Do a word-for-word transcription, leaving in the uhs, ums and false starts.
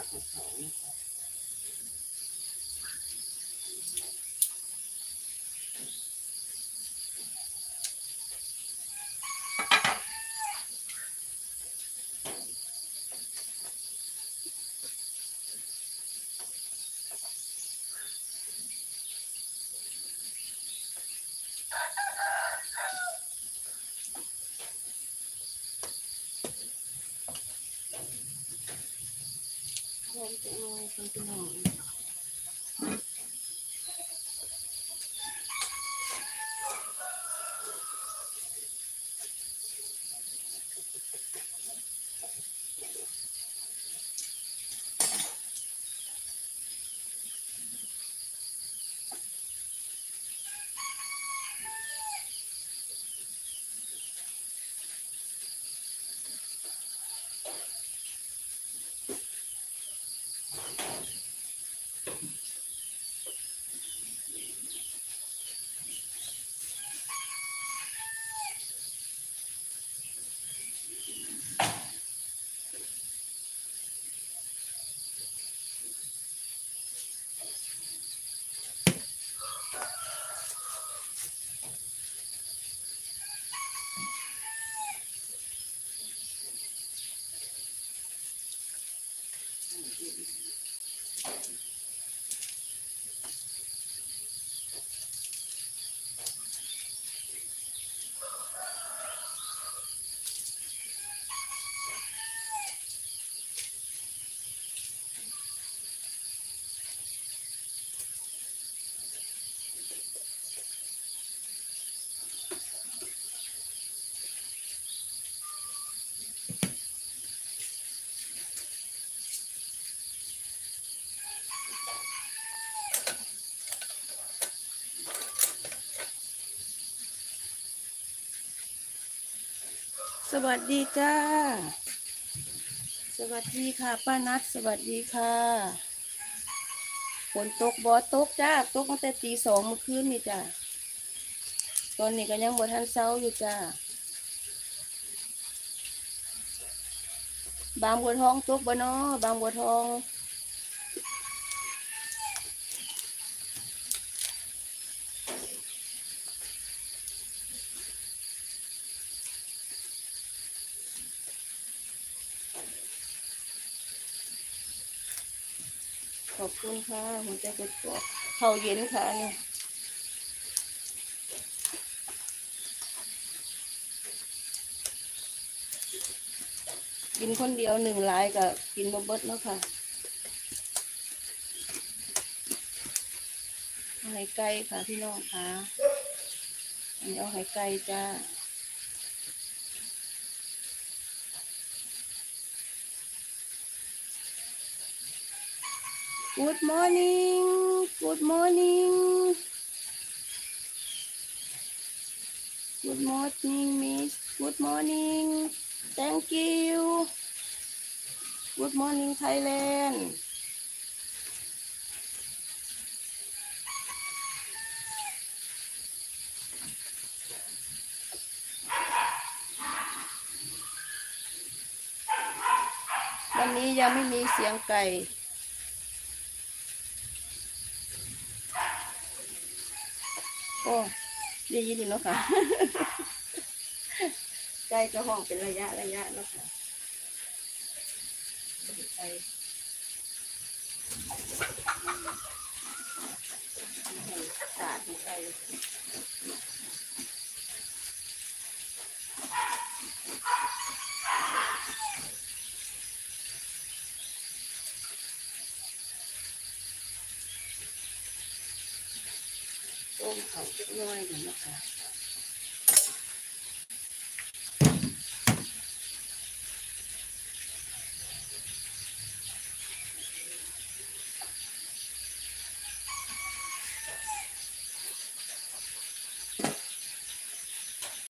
ของเขานะคะลองจะน้อยคนที่น้องสวัสดีจ้าสวัสดีค่ะป้านัทสวัสดีค่ะฝนตกบอตกจ้าตกตั้งแต่ตีสองเมื่อคืนนี่จ้าตอนนี้ก็ยังบ่ทันเช้าอยู่จ้าบางบัวทองตกบ่เนาะบางบัวทองขอบคุณค่ะหัวใจกดกดเขาเย็นค่ะนี่กินคนเดียวหนึ่งหลายกับกินบ่เบิดเนาะค่ะเอาไข่ไก่ค่ะพี่น้องค่ะอันนี้เอาไข่ไก่จ้า Good morning Good morning Good morning Miss Good morning Thank you Good morning Thailand วันนี้ยังไม่มีเสียงไก่โอ้ได้ยินอยู่เนาะค่ะ ไก่ก็ห้องเป็นระยะระยะเนาะค่ะไก่สาดไก่ต้มเขาเล็กน้อยหน่อยนะคะ